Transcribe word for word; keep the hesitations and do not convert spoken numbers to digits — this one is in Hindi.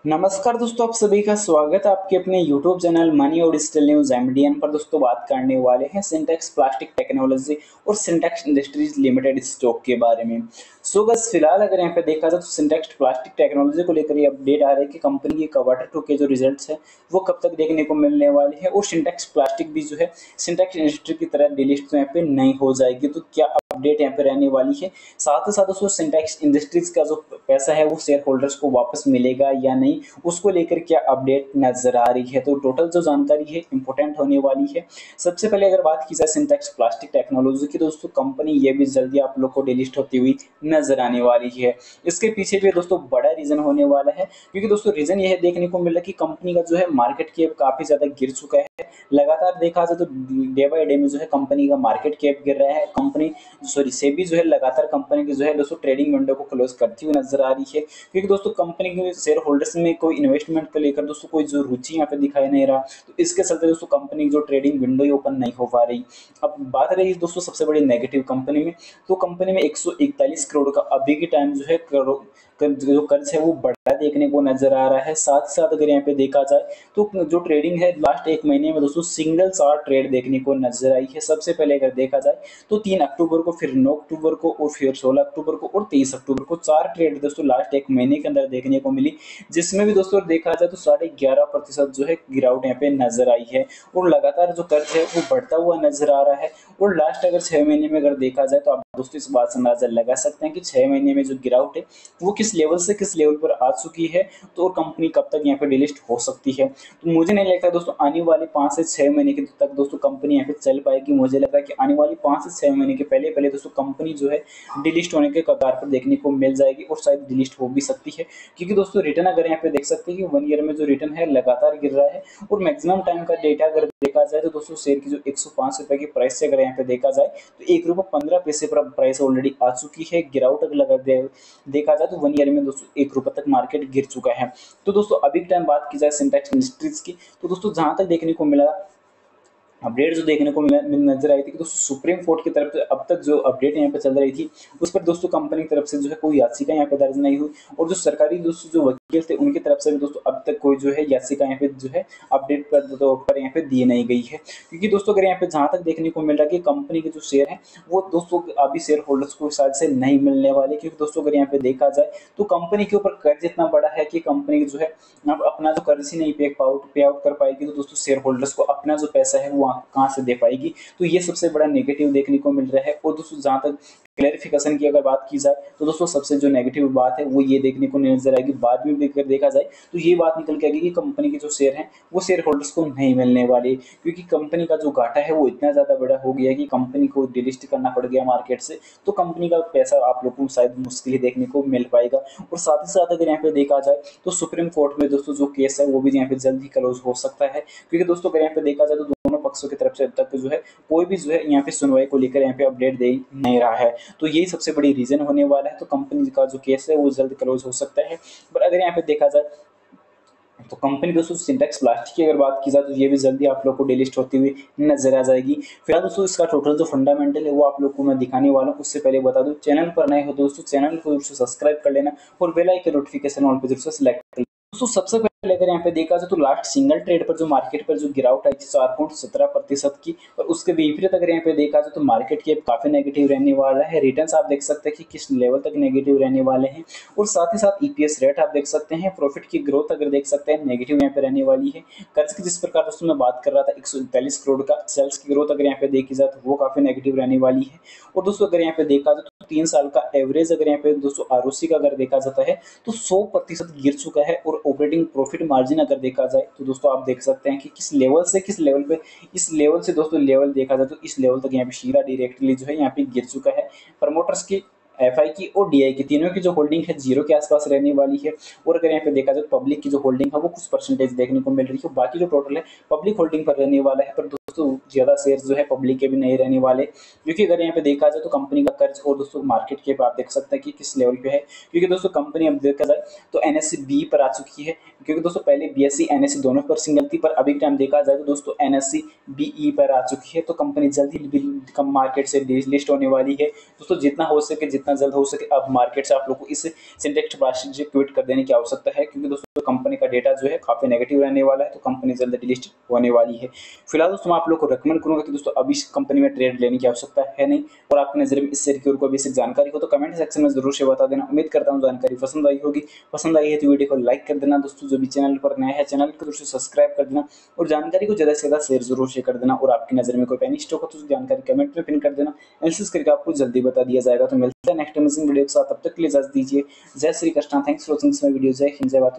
नमस्कार दोस्तों, आप सभी का स्वागत है आपके अपने यूट्यूब चैनल मनी और डिजिटल न्यूज एमडीएन पर। दोस्तों बात करने वाले हैं सिंटेक्स प्लास्टिक टेक्नोलॉजी और सिंटेक्स इंडस्ट्रीज लिमिटेड स्टॉक के बारे में। सो बस फिलहाल अगर यहाँ पे देखा जाए तो सिंटेक्स प्लास्टिक टेक्नोलॉजी को लेकर ये अपडेट आ रहा है कि कंपनी की क्वार्टर टू के जो रिजल्ट्स है वो कब तक देखने को मिलने वाले हैं, और सिंटेक्स प्लास्टिक भी जो है सिंटेक्स इंडस्ट्री की तरह डिलिस्ट तो यहाँ पे नहीं हो जाएगी। तो क्या अपडेट यहाँ पे रहने वाली है, साथ ही साथ दोस्तों सिंटेक्स इंडस्ट्रीज का जो पैसा है वो शेयर होल्डर्स को वापस मिलेगा या नहीं, उसको लेकर क्या अपडेट नजर आ रही है। तो टोटल जो जानकारी है इंपॉर्टेंट होने वाली है। सबसे पहले अगर बात की जाए सिंटेक्स प्लास्टिक टेक्नोलॉजी की, दोस्तों कंपनी ये भी जल्दी आप लोग को डिलिस्ट होती हुई नजर आने वाली है। इसके पीछे भी दोस्तों बड़ा रीजन होने वाला है, क्योंकि दोस्तों रीजन यह देखने को मिल रहा है कि कंपनी का जो है मार्केट कैप काफी ज्यादा गिर चुका है। लगातार देखा जाए तो डे बाय डे में जो है कंपनी का मार्केट कैप गिर रहा है। कंपनी सॉरी सेबी जो है लगातार कंपनी की जो है दोस्तों ट्रेडिंग विंडो को क्लोज करती हुई नजर आ रही है, क्योंकि दोस्तों कंपनी के शेयर होल्डर्स में कोई इन्वेस्टमेंट को लेकर दोस्तों कोई जो रुचि यहाँ पे दिखाई नहीं रहा। तो इसके चलते दोस्तों कंपनी की जो ट्रेडिंग विंडो ही ओपन नहीं हो पा रही। अब बात रही दोस्तों सबसे बड़ी नेगेटिव कंपनी में, तो कंपनी में एक सौ इकतालीस करोड़ का अभी के टाइम जो है करोड़ जो कर्ज है वो बढ़ा देखने को नजर आ रहा है। साथ साथ अगर यहाँ पे देखा जाए तो जो ट्रेडिंग है लास्ट एक महीने में दोस्तों सिंगल चार्ट ट्रेड देखने को नजर आई है। सबसे पहले अगर देखा जाए तो तीन अक्टूबर को, फिर नौ अक्टूबर को, और फिर सोलह अक्टूबर को और तेईस अक्टूबर को चार ट्रेड दोस्तों लास्ट एक महीने के अंदर देखने को मिली, जिसमें भी दोस्तों देखा जाए तो साढ़े ग्यारह प्रतिशत जो है गिरावट यहाँ पे नजर आई है। और लगातार जो कर्ज है वो बढ़ता हुआ नजर आ रहा है। और लास्ट अगर छह महीने में अगर देखा जाए तो आप दोस्तों इस बात से अंदाजा लगा सकते हैं कि छह महीने में जो गिरावट है वो किस लेवल से किस लेवल पर आ चुकी है, तो कंपनी कब तक यहाँ पे डिलिस्ट हो सकती है। तो मुझे नहीं लगता दोस्तों आने वाले पाँच से छह महीने के तक दोस्तों कंपनी यहाँ पे चल पाएगी। मुझे लगता है कि आने वाली पाँच से छह महीने के पहले पहले दोस्तों कंपनी जो है डिलिस्ट होने के कगार पर देखने को मिल जाएगी, और शायद डिलिस्ट हो भी सकती है। क्योंकि दोस्तों रिटर्न अगर यहाँ पे देख सकते हैं कि वन ईयर में जो रिटर्न है लगातार गिर रहा है, और मैक्सिमम टाइम का डेटा अगर देखा जाए तो दोस्तों शेयर की जो एक सौ पांच रुपए की प्राइस से अगर यहाँ पे देखा जाए तो एक रुपये पंद्रह पैसे पर प्राइस ऑलरेडी आ चुकी है। गिरावट अगर लगा दे, देखा जाए तो वन ईयर में दोस्तों एक रुपये तक मार्केट गिर चुका है। तो दोस्तों अभी टाइम बात की जाए सिंटेक्स इंडस्ट्रीज की, तो दोस्तों जहां तक देखने को मिला अपडेट जो देखने को मिला नजर आई थी कि दोस्तों सुप्रीम कोर्ट की तरफ से अब तक जो अपडेट यहाँ पे चल रही थी उस पर दोस्तों कंपनी की तरफ से जो है कोई याचिका यहाँ पे दर्ज नहीं हुई, और जो सरकारी दोस्तों जो वकील थे उनकी तरफ से भी दोस्तों अब तक कोई जो है याचिका यहाँ पे जो है अपडेट पर तौर पर यहाँ पे दी नहीं गई है। क्योंकि दोस्तों अगर यहाँ पे जहां तक देखने को मिल रहा है कि कंपनी के जो शेयर है वो दोस्तों अभी शेयर होल्डर्स को शायद से नहीं मिलने वाले, क्योंकि दोस्तों अगर यहाँ पे देखा जाए तो कंपनी के ऊपर कर्ज इतना बड़ा है कि कंपनी जो है अब अपना जो कर्ज ही नहीं पे आउट पे आउट कर पाएगी। तो दोस्तों शेयर होल्डर्स को अपना जो पैसा है वो कहाँ से दे पाएगी, तो ये सबसे बड़ा नेगेटिव देखने को मिल रहा है। और दोस्तों जहां तक क्लैरिफिकेशन की अगर बात की जाए तो दोस्तों सबसे जो नेगेटिव बात है वो ये देखने को नजर आएगी, बाद में भी अगर देखा जाए तो ये बात निकल के आएगी कि कंपनी के जो शेयर हैं वो शेयर होल्डर्स को नहीं मिलने वाले, क्योंकि कंपनी का जो घाटा है वो इतना ज्यादा बड़ा हो गया है कि कंपनी को डिलिस्ट करना पड़ गया मार्केट से। तो कंपनी का पैसा आप लोगों को शायद मुश्किल ही देखने को मिल पाएगा। और साथ ही साथ अगर यहाँ पे देखा जाए तो सुप्रीम कोर्ट में दोस्तों जो केस है वो भी यहाँ पे जल्द ही क्लोज हो सकता है, क्योंकि दोस्तों अगर यहाँ पे देखा जाए तो दोनों पक्षों की तरफ से अब तक जो है कोई भी जो है यहाँ पे सुनवाई को लेकर यहाँ पे अपडेट दे नहीं रहा है। तो यही सबसे बड़ी रीजन होने वाला है। तो कंपनी का जो केस है वो जल्द क्लोज हो सकता है। पर अगर यहाँ पे देखा जाए तो कंपनी दोस्तों सिंटेक्स प्लास्टिक की अगर बात की जाए तो ये भी जल्दी आप लोग को डिलिस्ट होती हुई नजर आ जाएगी। फिलहाल दोस्तों इसका टोटल जो फंडामेंटल है वो आप लोग को मैं दिखाने वाला हूँ। उससे पहले बता दूं, चैनल पर नए हो दोस्तों चैनल को जरूर से सब्सक्राइब कर लेना और बेल आइकन नोटिफिकेशन ऑल पे जरूर से सिलेक्ट कर लेना। दोस्तों सबसे पहले अगर यहाँ पे देखा जाए तो लास्ट सिंगल ट्रेड पर जो मार्केट पर जो गिरावट आई थी चार पॉइंट सत्रह प्रतिशत की, और उसके विपरीत अगर यहाँ पे देखा जाए तो मार्केट की काफी नेगेटिव रहने वाला है। रिटर्न्स आप देख सकते हैं कि किस लेवल तक नेगेटिव रहने वाले हैं, और साथ ही साथ ईपीएस रेट आप देख सकते हैं, प्रॉफिट की ग्रोथ अगर देख सकते हैं नेगेटिव यहाँ पे रहने वाली है। कर्ज की जिस प्रकार दोस्तों मैं बात कर रहा था एक सौ इकतालीस करोड़ का, सेल्स की ग्रोथ अगर यहाँ पे देखी जाए तो वो काफी नेगेटिव रहने वाली है। और दोस्तों अगर यहाँ पे देखा जाए तो तीन साल का एवरेज अगर यहाँ पे दोस्तों आरओसी का अगर देखा जाता है तो सौ प्रतिशत गिर चुका है। और ऑपरेटिंग प्रॉफिट मार्जिन अगर देखा जाए तो दोस्तों आप देख सकते हैं कि किस लेवल से किस लेवल पे, इस लेवल से दोस्तों लेवल देखा जाए तो इस लेवल तक यहाँ पे शीरा डायरेक्टली जो है यहाँ पे गिर चुका है। प्रमोटर्स की, एफ आई की और डी आई की तीनों की जो होल्डिंग है जीरो के आसपास रहने वाली है। और अगर यहाँ पे देखा जाए तो पब्लिक की जो होल्डिंग है वो कुछ परसेंटेज देखने को मिल रही है, बाकी जो टोटल है पब्लिक होल्डिंग पर रहने वाला है। पर दोस्तों ज्यादा शेयर जो है पब्लिक के भी नहीं रहने वाले, क्योंकि अगर यहाँ पे देखा जाए तो कंपनी का कर्ज और दोस्तों मार्केट के आप देख सकते हैं कि किस लेवल पे है। क्योंकि दोस्तों कंपनी अब देखा जाए तो एनएससी बी पर आ चुकी है, क्योंकि दोस्तों पहले बीएससी एनएससी दोनों पर सिंगल थी, पर अभी टाइम देखा जाए तो दोस्तों एनएससी बीई पर आ चुकी है। तो कंपनी जल्दी कम मार्केट से लिस्ट होने वाली है। दोस्तों जितना हो सके जितना जितना जल्द हो सके अब मार्केट से आप लोग को इस सिंटेक्स प्लास्टिक से क्विट कर देने की आवश्यकता है, क्योंकि दोस्तों कंपनी का डेटा जो है काफी नेगेटिव रहने वाला है, तो कंपनी जल्द डिलिस्ट होने वाली है। फिलहाल दोस्तों मैं आप लोग को रेकमेंड करूंगा कि दोस्तों अभी इस कंपनी में ट्रेड लेने की आवश्यकता है नहीं। और आपकी नजर में इस शेयर की और कोई बेसिक जानकारी हो तो कमेंट सेक्शन में जरूर से बता देना। उम्मीद करता हूँ जानकारी पसंद आई होगी। पसंद आई है तो वीडियो को लाइक कर देना दोस्तों, जो भी चैनल पर नया है चैनल को जरूर से सब्सक्राइब कर देना और जानकारी को ज्यादा से ज्यादा शेयर जरूर से कर देना। और आपकी नजर में कोई पेनी स्टॉक हो तो उसकी जानकारी कमेंट में पिन कर देना, एनालिसिस करके आपको जल्दी बता दिया जाएगा। तो मिलते हैं नेक्स्ट अमेजिंग वीडियो के साथ, तब तक के लिए इजाजत दीजिए। जय Shri Krishna, thanks for watching this my video. जय हिंद, जय भारत।